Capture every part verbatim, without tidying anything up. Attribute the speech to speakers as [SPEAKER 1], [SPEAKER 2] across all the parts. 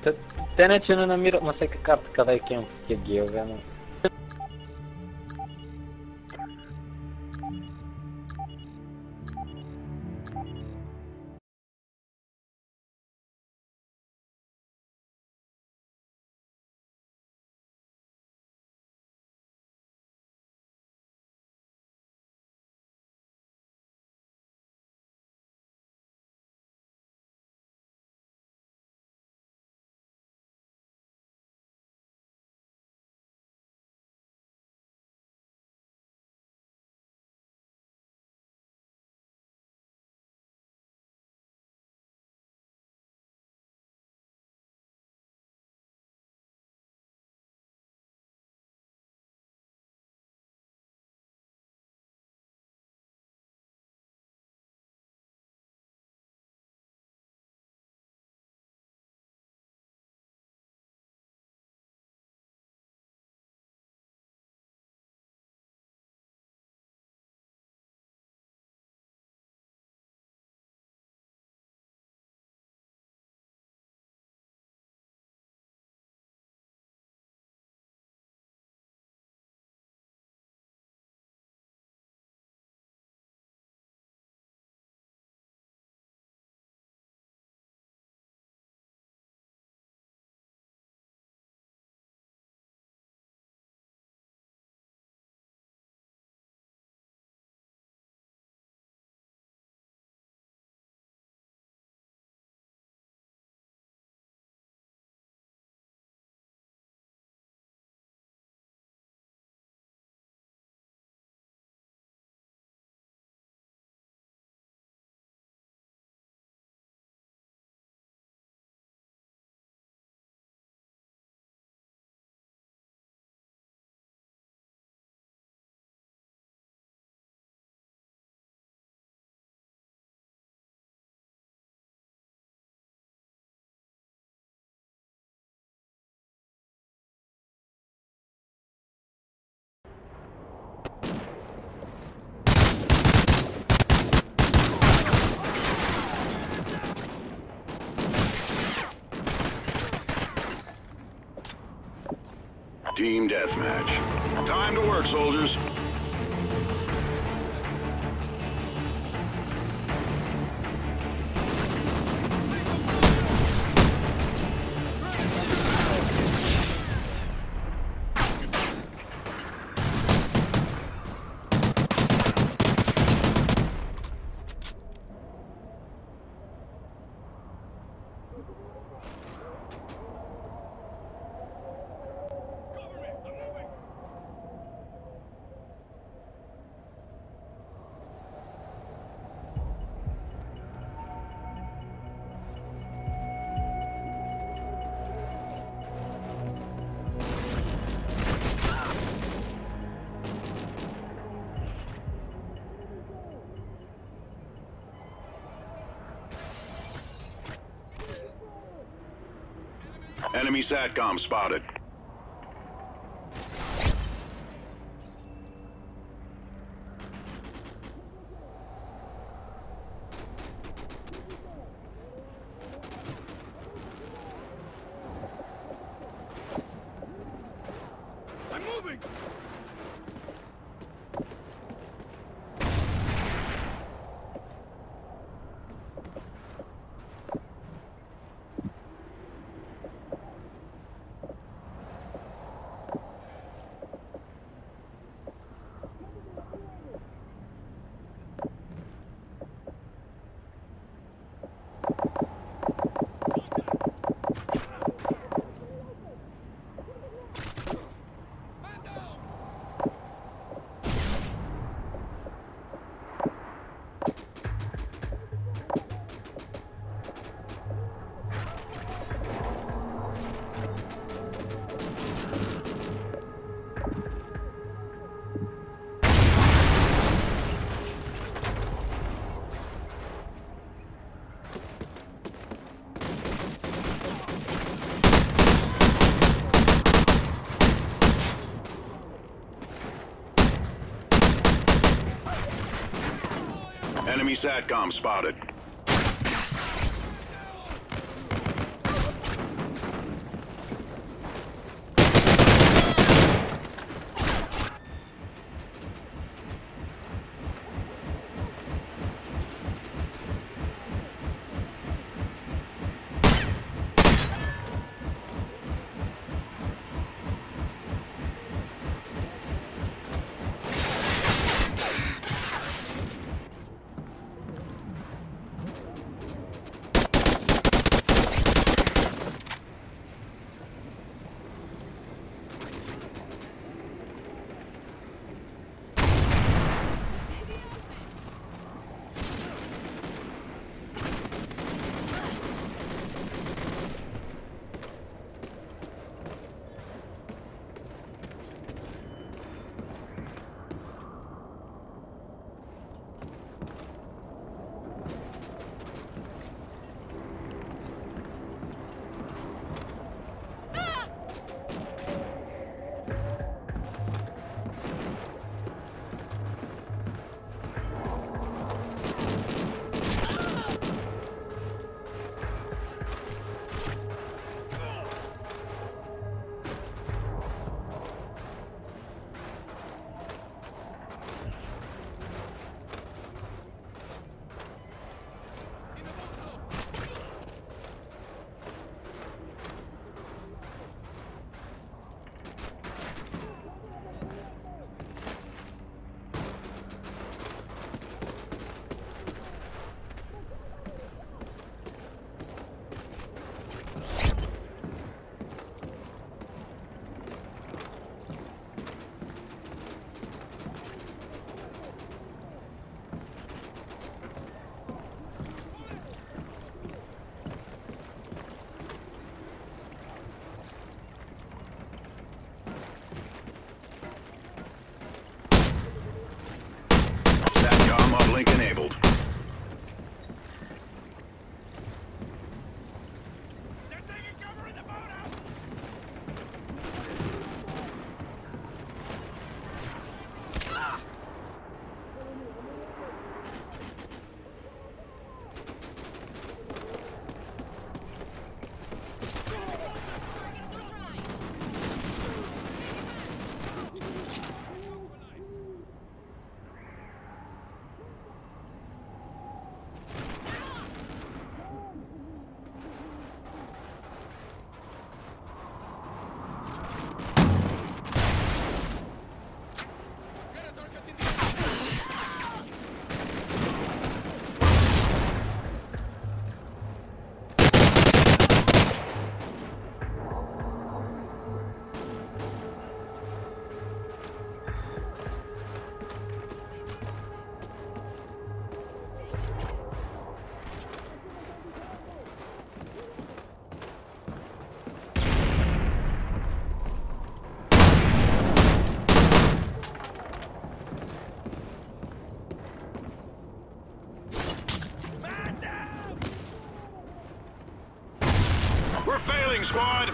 [SPEAKER 1] Te, te neće ono namiro, se karta kada je kem je geoveno.
[SPEAKER 2] Team deathmatch. Time to work, soldiers. Enemy SATCOM spotted.
[SPEAKER 3] I'm moving!
[SPEAKER 2] Enemy SATCOM spotted. Uplink enabled. We're failing, squad!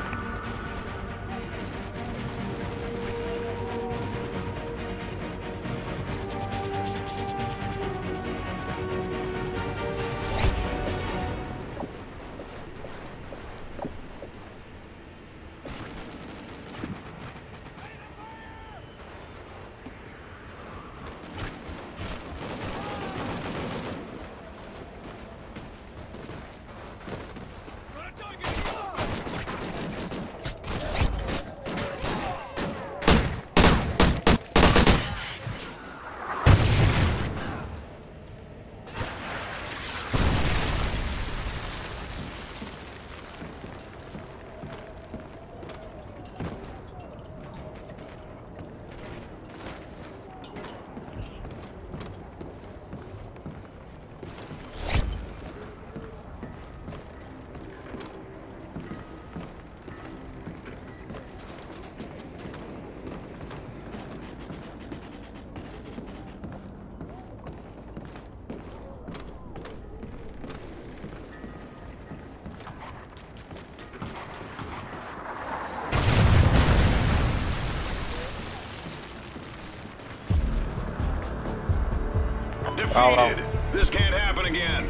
[SPEAKER 2] Defeated. This can't happen again.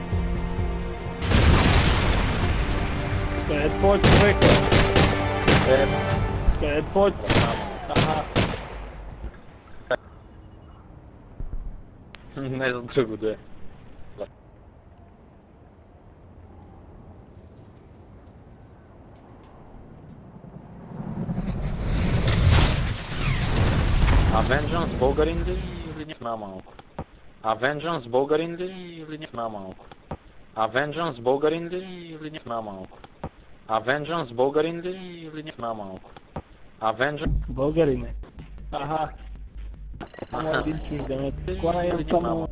[SPEAKER 3] Bad boy, quick.
[SPEAKER 1] Bad.
[SPEAKER 3] Bad boy.
[SPEAKER 1] Aha. Не за друго да е. А Vengeance българин ли или няма малко? А Vengeance българин ли или няма малко? А Vengeance българин ли или няма малко? А Vengeance българин ли или няма малко? А Vengeance...
[SPEAKER 3] Българин е. Аха. Ама един чужденец. Кора е само...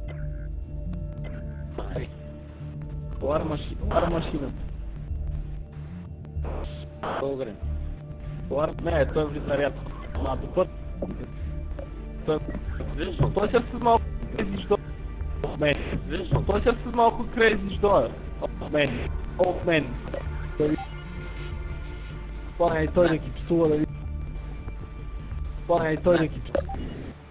[SPEAKER 3] Лар машина. Лар машина.
[SPEAKER 1] Българин.
[SPEAKER 3] Лар... Не, той влиза рядко. Ама до път... Той...
[SPEAKER 1] Виж,
[SPEAKER 3] Той се с малко крейзи, що... От мен.
[SPEAKER 1] виж,
[SPEAKER 3] Той се с малко крейзи, що е? От мен. От мен. Той... Пора и той да ги псува, да ви... Пора и той да ги псува.